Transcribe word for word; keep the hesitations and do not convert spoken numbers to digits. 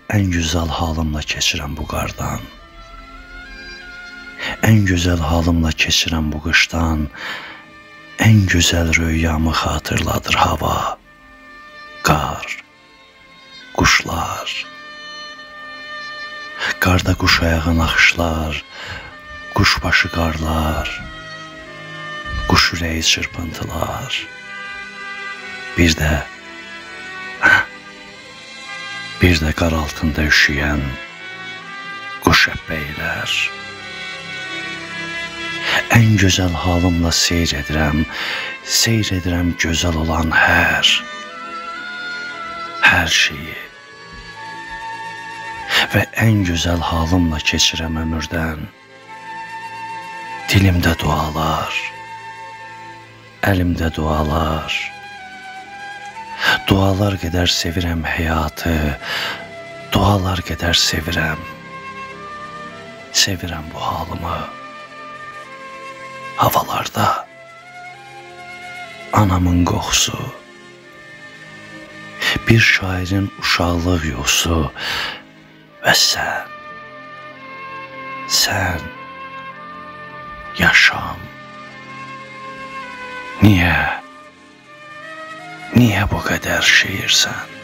ən gözəl halımla keçirəm bu qardan. Ən gözəl halımla keçirəm bu qışdan. Ən gözəl rüyamı xatırladır hava, qar, quşlar. Qarda quş ayağı naxışlar, quşbaşı qarlar, quş ürəyi çırpıntılar. Bir də, bir də qar altında üşüyən quş əbbəylər. Ən gözəl halımla seyr edirəm, seyr edirəm gözəl olan hər, hər şeyi. Və ən gözəl halımla keçirəm ömürdən. Dilimdə dualar, əlimdə dualar. Dualar qədər sevirəm həyatı, dualar qədər sevirəm. Sevirəm bu halımı. Havalarda anamın qoxusu, bir şairin uşaqlıq yuxusu və sən, sən, yaşam. Niyə, niyə bu qədər şiirsən?